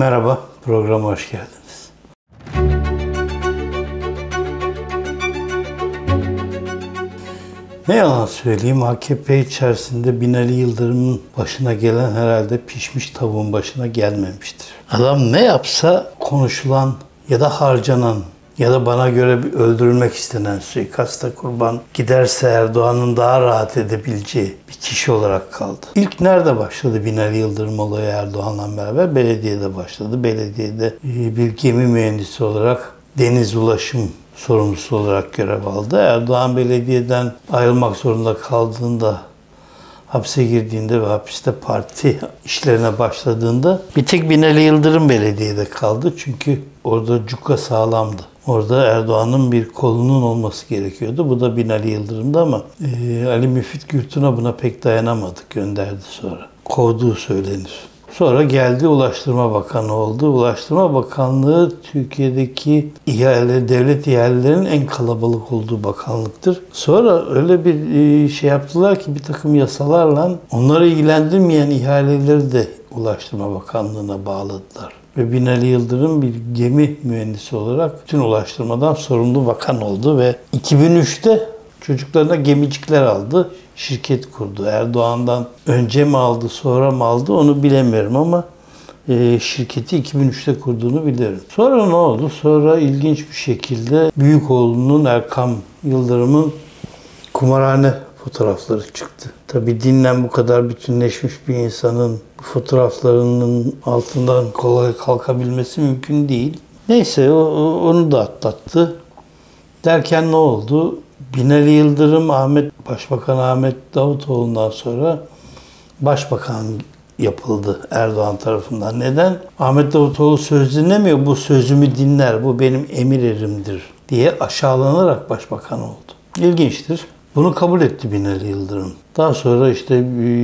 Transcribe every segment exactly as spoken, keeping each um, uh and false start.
Merhaba, programa hoş geldiniz. Ne yalan söyleyeyim, A K P içerisinde Binali Yıldırım'ın başına gelen herhalde pişmiş tavuğun başına gelmemiştir. Adam ne yapsa konuşulan ya da harcanan ya da bana göre bir öldürülmek istenen suikasta kurban giderse Erdoğan'ın daha rahat edebileceği bir kişi olarak kaldı. İlk nerede başladı Binali Yıldırım olayı Erdoğan'la beraber? Belediyede başladı. Belediyede bir gemi mühendisi olarak deniz ulaşım sorumlusu olarak görev aldı. Erdoğan belediyeden ayrılmak zorunda kaldığında, hapse girdiğinde ve hapiste parti işlerine başladığında bir tek Binali Yıldırım belediyede kaldı. Çünkü orada cukka sağlamdı. Orada Erdoğan'ın bir kolunun olması gerekiyordu. Bu da Binali Yıldırım'dı ama e, Ali Müfit Gürtün'e buna pek dayanamadı, gönderdi sonra. Kovduğu söylenir. Sonra geldi Ulaştırma Bakanı oldu. Ulaştırma Bakanlığı Türkiye'deki ihale, devlet ihalelerinin en kalabalık olduğu bakanlıktır. Sonra öyle bir şey yaptılar ki bir takım yasalarla onları ilgilendirmeyen ihaleleri de Ulaştırma Bakanlığı'na bağladılar. Ve Binali Yıldırım bir gemi mühendisi olarak bütün ulaştırmadan sorumlu bakan oldu ve iki bin üçte çocuklarına gemicikler aldı. Şirket kurdu. Erdoğan'dan önce mi aldı, sonra mı aldı onu bilemiyorum ama e, şirketi iki bin üçte kurduğunu biliyorum. Sonra ne oldu? Sonra ilginç bir şekilde büyük oğlunun Erkam Yıldırım'ın kumarhane fotoğrafları çıktı. Tabii dinle bu kadar bütünleşmiş bir insanın bu fotoğraflarının altından kolay kalkabilmesi mümkün değil. Neyse o, onu da atlattı. Derken ne oldu? Binali Yıldırım, Ahmet Başbakan Ahmet Davutoğlu'ndan sonra başbakan yapıldı Erdoğan tarafından. Neden? Ahmet Davutoğlu söz dinlemiyor, bu sözümü dinler, bu benim emir erimdir diye aşağılanarak başbakan oldu. İlginçtir. Bunu kabul etti Binali Yıldırım. Daha sonra işte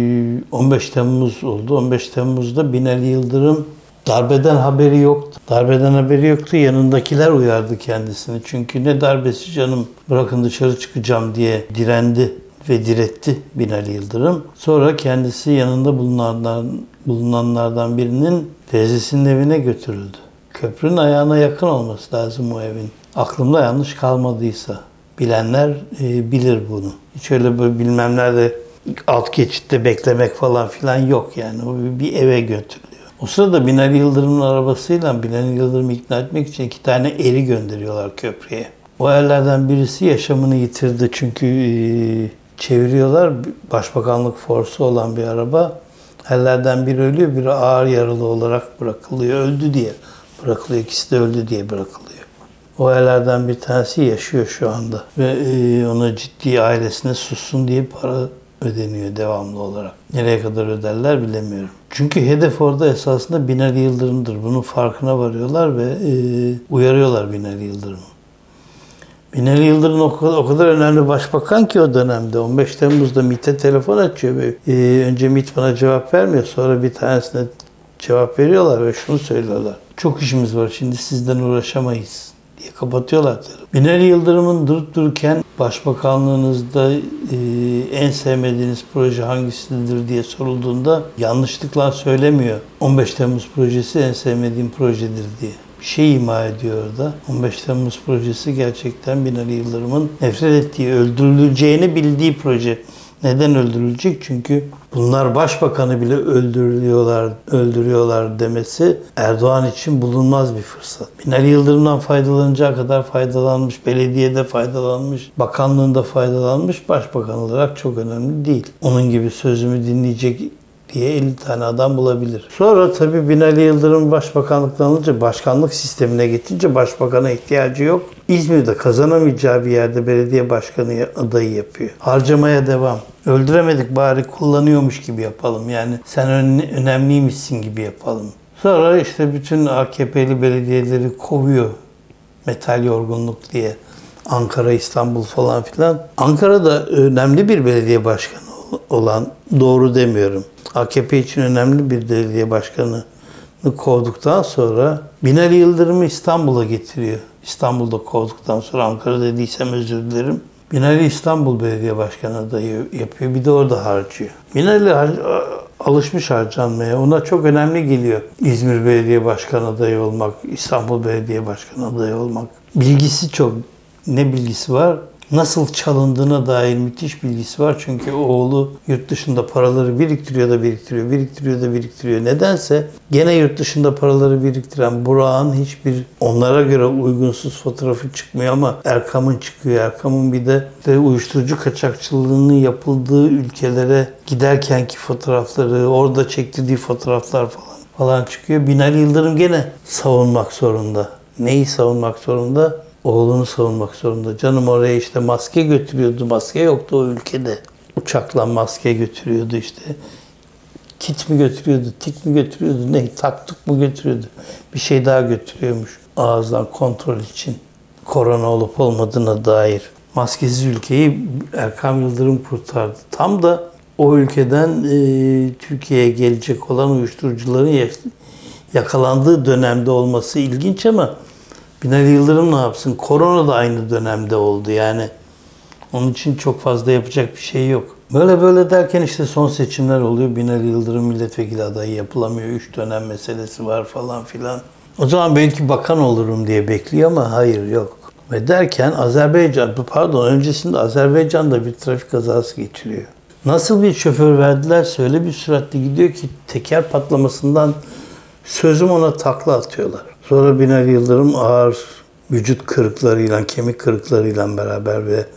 on beş Temmuz oldu. on beş Temmuz'da Binali Yıldırım darbeden haberi yoktu. Darbeden haberi yoktu. Yanındakiler uyardı kendisini. Çünkü ne darbesi canım, bırakın dışarı çıkacağım diye direndi ve diretti Binali Yıldırım. Sonra kendisi yanında bulunanlardan, bulunanlardan birinin teyzesinin evine götürüldü. Köprünün ayağına yakın olması lazım o evin. Aklımda yanlış kalmadıysa. Bilenler e, bilir bunu. Hiç öyle böyle bilmem nerede alt geçitte beklemek falan filan yok yani. O bir eve götürülüyor. O sırada Binali Yıldırım'ın arabasıyla Binali Yıldırım'ı ikna etmek için iki tane eri gönderiyorlar köprüye. O erlerden birisi yaşamını yitirdi çünkü e, çeviriyorlar. Başbakanlık forsu olan bir araba. Erlerden biri ölüyor, biri ağır yaralı olarak bırakılıyor. Öldü diye bırakılıyor. İkisi de öldü diye bırakılıyor. O erlerden bir tanesi yaşıyor şu anda. Ve e, ona ciddi ailesine sussun diye para ödeniyor devamlı olarak. Nereye kadar öderler bilemiyorum. Çünkü hedef orada esasında Binali Yıldırım'dır. Bunun farkına varıyorlar ve e, uyarıyorlar Binali Yıldırım'ı. Binali Yıldırım o kadar, o kadar önemli başbakan ki o dönemde. on beş Temmuz'da MİT'e telefon açıyor. Ve, e, önce MİT bana cevap vermiyor. Sonra bir tanesine cevap veriyorlar ve şunu söylüyorlar. Çok işimiz var, şimdi sizden uğraşamayız diye kapatıyorlar. Binali Yıldırım'ın durup dururken başbakanlığınızda e, en sevmediğiniz proje hangisidir diye sorulduğunda yanlışlıkla söylemiyor. on beş Temmuz projesi en sevmediğim projedir diye. Bir şey ima ediyor orada. on beş Temmuz projesi gerçekten Binali Yıldırım'ın nefret ettiği, öldürüleceğini bildiği proje. Neden öldürülecek? Çünkü bunlar başbakanı bile öldürüyorlar, öldürüyorlar demesi Erdoğan için bulunmaz bir fırsat. Binali Yıldırım'dan faydalanacağı kadar faydalanmış, belediyede faydalanmış, bakanlığında faydalanmış, başbakan olarak çok önemli değil. Onun gibi sözümü dinleyecek diye elli tane adam bulabilir. Sonra tabii Binali Yıldırım başbakanlıktan alınca, başkanlık sistemine geçince başbakana ihtiyacı yok. İzmir'de kazanamayacağı bir yerde belediye başkanı adayı yapıyor. Harcamaya devam. Öldüremedik bari kullanıyormuş gibi yapalım. Yani sen önemliymişsin gibi yapalım. Sonra işte bütün A K P'li belediyeleri kovuyor. Metal yorgunluk diye. Ankara, İstanbul falan filan. Ankara'da önemli bir belediye başkanı olan, doğru demiyorum, A K P için önemli bir belediye başkanını kovduktan sonra Binali Yıldırım'ı İstanbul'a getiriyor. İstanbul'da kovduktan sonra, Ankara dediysem özür dilerim. Binali İstanbul Belediye Başkanı adayı yapıyor. Bir de orada harcıyor. Binali alışmış harcanmaya. Ona çok önemli geliyor. İzmir Belediye Başkanı adayı olmak, İstanbul Belediye Başkanı adayı olmak. Bilgisi çok. Ne bilgisi var? Nasıl çalındığına dair müthiş bilgisi var. Çünkü oğlu yurt dışında paraları biriktiriyor da biriktiriyor, biriktiriyor da biriktiriyor. Nedense gene yurt dışında paraları biriktiren Burak'ın hiçbir onlara göre uygunsuz fotoğrafı çıkmıyor ama Erkam'ın çıkıyor. Erkam'ın bir de, de uyuşturucu kaçakçılığının yapıldığı ülkelere giderkenki fotoğrafları, orada çektirdiği fotoğraflar falan falan çıkıyor. Binali Yıldırım gene savunmak zorunda. Neyi savunmak zorunda? Oğlunu savunmak zorunda. Canım oraya işte maske götürüyordu. Maske yoktu o ülkede. Uçakla maske götürüyordu işte. Kit mi götürüyordu, tik mi götürüyordu, ne taktık mı götürüyordu. Bir şey daha götürüyormuş ağızdan kontrol için. Korona olup olmadığına dair. Maskesiz ülkeyi Erkam Yıldırım kurtardı. Tam da o ülkeden e, Türkiye'ye gelecek olan uyuşturucuların yakalandığı dönemde olması ilginç ama Binali Yıldırım ne yapsın? Korona da aynı dönemde oldu yani. Onun için çok fazla yapacak bir şey yok. Böyle böyle derken işte son seçimler oluyor. Binali Yıldırım milletvekili adayı yapılamıyor. Üç dönem meselesi var falan filan. O zaman belki bakan olurum diye bekliyor ama hayır yok. Ve derken Azerbaycan, pardon öncesinde Azerbaycan'da bir trafik kazası geçiriyor. Nasıl bir şoför verdilerse öyle bir süratle gidiyor ki teker patlamasından sözüm ona takla atıyorlar. Sonra Binali Yıldırım ağır vücut kırıklarıyla, kemik kırıklarıyla beraber ve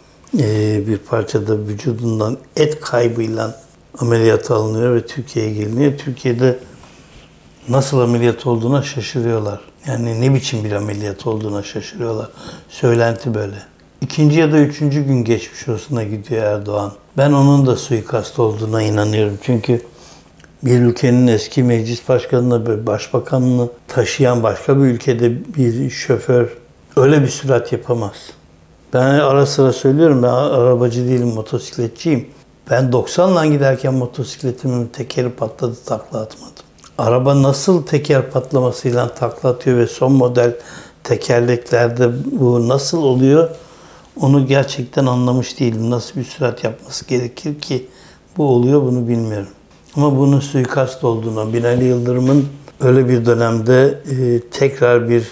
e, bir parçada vücudundan et kaybıyla ameliyata alınıyor ve Türkiye'ye geliniyor. Türkiye'de nasıl ameliyat olduğuna şaşırıyorlar. Yani ne biçim bir ameliyat olduğuna şaşırıyorlar. Söylenti böyle. İkinci ya da üçüncü gün geçmiş olsuna gidiyor Erdoğan. Ben onun da suikast olduğuna inanıyorum. Çünkü bir ülkenin eski meclis başkanını ve başbakanını taşıyan başka bir ülkede bir şoför öyle bir sürat yapamaz. Ben ara sıra söylüyorum, ben arabacı değilim, motosikletçiyim. Ben doksanla giderken motosikletimin tekeri patladı, takla atmadım. Araba nasıl teker patlamasıyla takla atıyor ve son model tekerleklerde bu nasıl oluyor onu gerçekten anlamış değilim. Nasıl bir sürat yapması gerekir ki bu oluyor bunu bilmiyorum. Ama bunun suikast olduğuna, Binali Yıldırım'ın öyle bir dönemde e, tekrar bir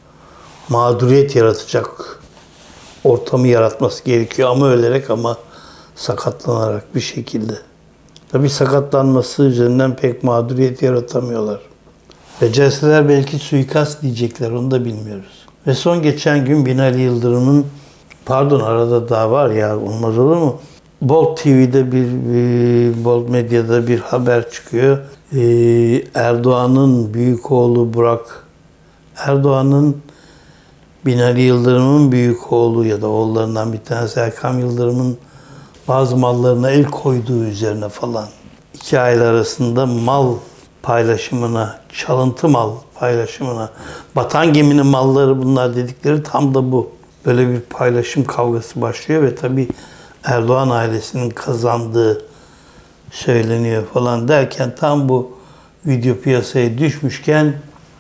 mağduriyet yaratacak ortamı yaratması gerekiyor. Ama ölerek ama sakatlanarak bir şekilde. Tabii sakatlanması üzerinden pek mağduriyet yaratamıyorlar. Becerseler belki suikast diyecekler, onu da bilmiyoruz. Ve son geçen gün Binali Yıldırım'ın, pardon arada daha var ya, olmaz olur mu? Bolt T V'de bir, bir Bolt Medya'da bir haber çıkıyor. Ee, Erdoğan'ın büyük oğlu Burak, Erdoğan'ın Binali Yıldırım'ın büyük oğlu ya da oğullarından bir tanesi Erkam Yıldırım'ın bazı mallarına el koyduğu üzerine falan. İki aile arasında mal paylaşımına, çalıntı mal paylaşımına, batan geminin malları bunlar dedikleri tam da bu. Böyle bir paylaşım kavgası başlıyor ve tabii Erdoğan ailesinin kazandığı söyleniyor falan derken tam bu video piyasaya düşmüşken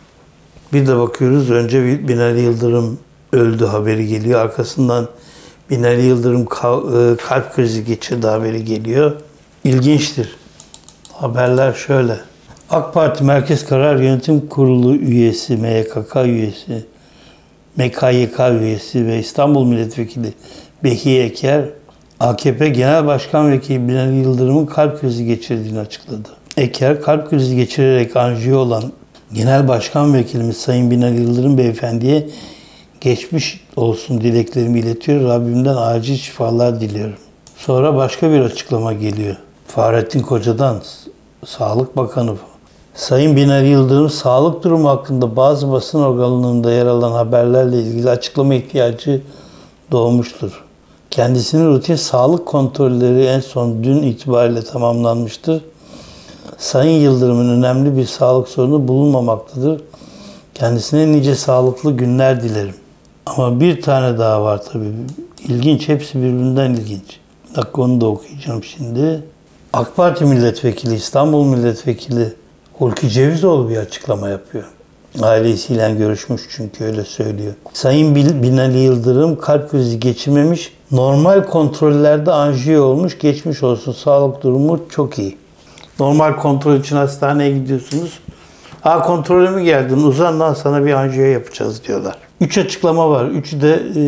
bir de bakıyoruz önce Binali Yıldırım öldü haberi geliyor. Arkasından Binali Yıldırım kalp krizi geçirdi haberi geliyor. İlginçtir. Haberler şöyle. AK Parti Merkez Karar Yönetim Kurulu üyesi, M Y K K üyesi, M K Y K üyesi ve İstanbul Milletvekili Behiye Eker, A K P Genel Başkan Vekili Binali Yıldırım'ın kalp krizi geçirdiğini açıkladı. Eker, kalp krizi geçirerek anjiyo olan Genel Başkan Vekilimiz Sayın Binali Yıldırım Beyefendi'ye geçmiş olsun dileklerimi iletiyor. Rabbimden acil şifalar diliyorum. Sonra başka bir açıklama geliyor. Fahrettin Koca'dan, Sağlık Bakanı. Sayın Binali Yıldırım sağlık durumu hakkında bazı basın organlarında yer alan haberlerle ilgili açıklama ihtiyacı doğmuştur. Kendisinin rutin sağlık kontrolleri en son dün itibariyle tamamlanmıştır. Sayın Yıldırım'ın önemli bir sağlık sorunu bulunmamaktadır. Kendisine nice sağlıklı günler dilerim. Ama bir tane daha var tabii. İlginç, hepsi birbirinden ilginç. Bir dakika onu da okuyacağım şimdi. AK Parti Milletvekili, İstanbul Milletvekili Hulki Cevizoğlu bir açıklama yapıyor. Ailesiyle görüşmüş çünkü öyle söylüyor. Sayın Binali Yıldırım kalp krizi geçirmemiş, normal kontrollerde anjiyo olmuş, geçmiş olsun, sağlık durumu çok iyi. Normal kontrol için hastaneye gidiyorsunuz. Ha kontrole mi geldin? Uzan lan sana bir anjiyo yapacağız diyorlar. Üç açıklama var. Üçü de e,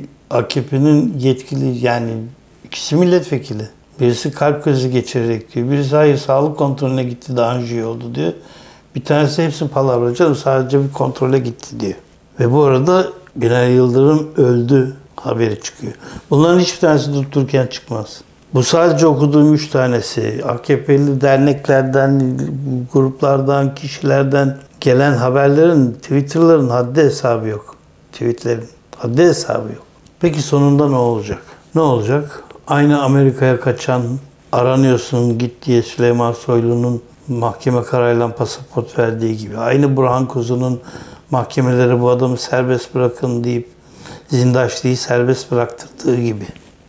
A K P'nin yetkili, yani ikisi milletvekili. Birisi kalp krizi geçirerek diyor. Birisi hayır sağlık kontrolüne gitti de anjiyo oldu diyor. Bir tanesi hepsi palavra canım, sadece bir kontrole gitti diyor. Ve bu arada Binali Yıldırım öldü haberi çıkıyor. Bunların hiçbir tanesi durup dururken çıkmaz. Bu sadece okuduğum üç tanesi. A K P'li derneklerden, gruplardan, kişilerden gelen haberlerin, Twitter'ların haddi hesabı yok. Tweetlerin haddi hesabı yok. Peki sonunda ne olacak? Ne olacak? Aynı Amerika'ya kaçan, aranıyorsun git diye Süleyman Soylu'nun mahkeme kararıyla pasaport verdiği gibi. Aynı Burhan Kuzu'nun mahkemeleri bu adamı serbest bırakın deyip Zindaşlı'yı serbest bıraktırdığı gibi.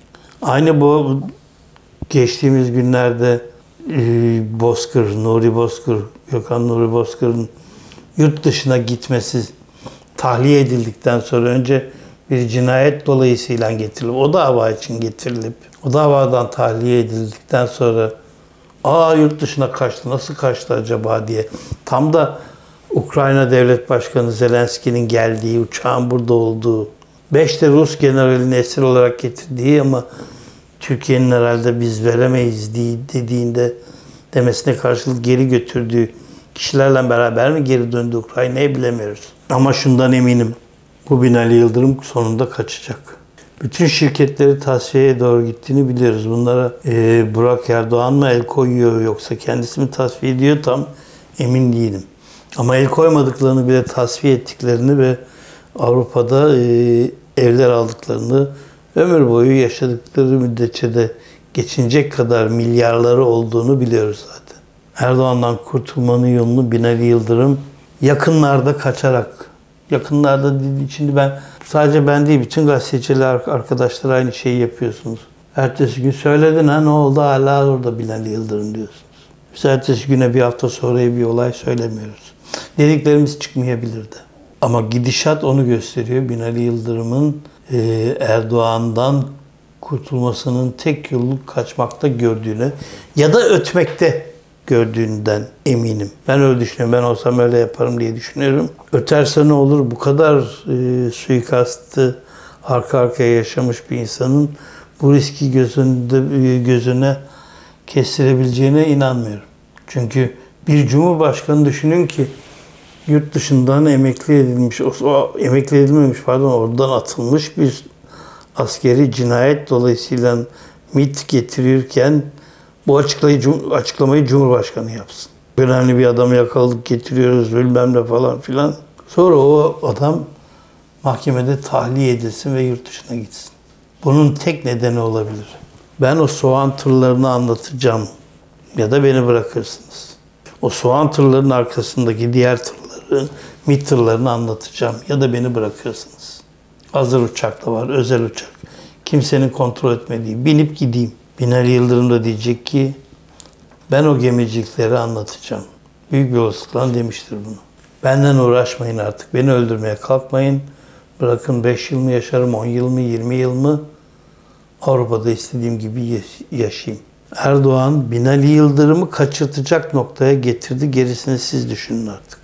Aynı bu geçtiğimiz günlerde e, Bozkır, Nuri Bozkır, Gökhan Nuri Bozkır'ın yurt dışına gitmesi tahliye edildikten sonra önce bir cinayet dolayısıyla getirilip, o dava için getirilip, o davadan tahliye edildikten sonra aa yurt dışına kaçtı, nasıl kaçtı acaba diye tam da Ukrayna Devlet Başkanı Zelenski'nin geldiği, uçağın burada olduğu, beş de Rus generalini esir olarak getirdiği ama Türkiye'nin herhalde biz veremeyiz dediğinde demesine karşılık geri götürdüğü kişilerle beraber mi geri döndü Ukrayna'ya bilemiyoruz. Ama şundan eminim, bu Binali Yıldırım sonunda kaçacak. Bütün şirketleri tasfiyeye doğru gittiğini biliyoruz. Bunlara e, Burak Erdoğan mı el koyuyor yoksa kendisi mi tasfiye ediyor tam emin değilim. Ama el koymadıklarını bile tasfiye ettiklerini ve Avrupa'da e, evler aldıklarını, ömür boyu yaşadıkları müddetçe de geçinecek kadar milyarları olduğunu biliyoruz zaten. Erdoğan'dan kurtulmanın yolunu Binali Yıldırım yakınlarda kaçarak, yakınlarda dediği için ben sadece ben değil, bütün gazeteciler arkadaşlar aynı şeyi yapıyorsunuz. Ertesi gün söyledin ha ne oldu hala orada Binali Yıldırım diyorsunuz. Biz ertesi güne bir hafta sonraya bir olay söylemiyoruz. Dediklerimiz çıkmayabilirdi. Ama gidişat onu gösteriyor. Binali Yıldırım'ın e, Erdoğan'dan kurtulmasının tek yolu kaçmakta gördüğünü ya da ötmekte gördüğünden eminim. Ben öyle düşünüyorum. Ben olsam öyle yaparım diye düşünüyorum. Öterse ne olur? Bu kadar e, suikastı arka arkaya yaşamış bir insanın bu riski gözünde, e, gözüne kestirebileceğine inanmıyorum. Çünkü bir cumhurbaşkanı düşünün ki yurt dışından emekli edilmiş, o, o emekli edilmemiş pardon, oradan atılmış bir askeri cinayet dolayısıyla MİT getirirken bu açıklamayı Cumhurbaşkanı yapsın. Önemli bir adamı yakaladık getiriyoruz bilmem ne falan filan. Sonra o adam mahkemede tahliye edilsin ve yurt dışına gitsin. Bunun tek nedeni olabilir. Ben o soğan tırlarını anlatacağım ya da beni bırakırsınız. O soğan tırlarının arkasındaki diğer tırları, MİT tırlarını anlatacağım ya da beni bırakırsınız. Hazır uçak da var, özel uçak. Kimsenin kontrol etmediği, binip gideyim. Binali Yıldırım da diyecek ki ben o gemicilikleri anlatacağım. Büyük bir olasılıkla demiştir bunu. Benden uğraşmayın artık, beni öldürmeye kalkmayın. Bırakın beş yıl mı yaşarım, on yıl mı, yirmi yıl mı? Avrupa'da istediğim gibi yaşayayım. Erdoğan Binali Yıldırım'ı kaçırtacak noktaya getirdi. Gerisini siz düşünün artık.